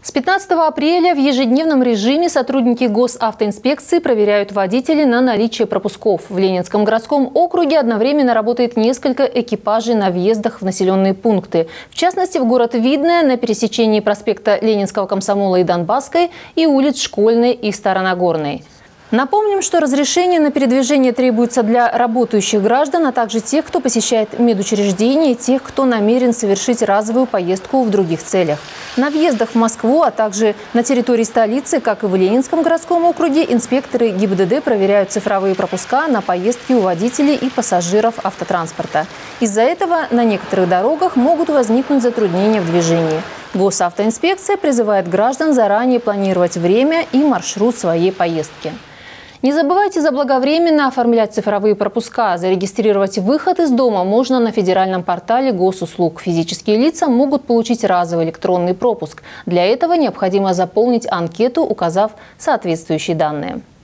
С 15 апреля в ежедневном режиме сотрудники госавтоинспекции проверяют водителей на наличие пропусков. В Ленинском городском округе одновременно работает несколько экипажей на въездах в населенные пункты. В частности, в город Видное на пересечении проспекта Ленинского комсомола и Донбасской и улиц Школьной и Старонагорной. Напомним, что разрешение на передвижение требуется для работающих граждан, а также тех, кто посещает медучреждения, и тех, кто намерен совершить разовую поездку в других целях. На въездах в Москву, а также на территории столицы, как и в Ленинском городском округе, инспекторы ГИБДД проверяют цифровые пропуска на поездки у водителей и пассажиров автотранспорта. Из-за этого на некоторых дорогах могут возникнуть затруднения в движении. Госавтоинспекция призывает граждан заранее планировать время и маршрут своей поездки. Не забывайте заблаговременно оформлять цифровые пропуска. Зарегистрировать выход из дома можно на федеральном портале госуслуг. Физические лица могут получить разовый электронный пропуск. Для этого необходимо заполнить анкету, указав соответствующие данные.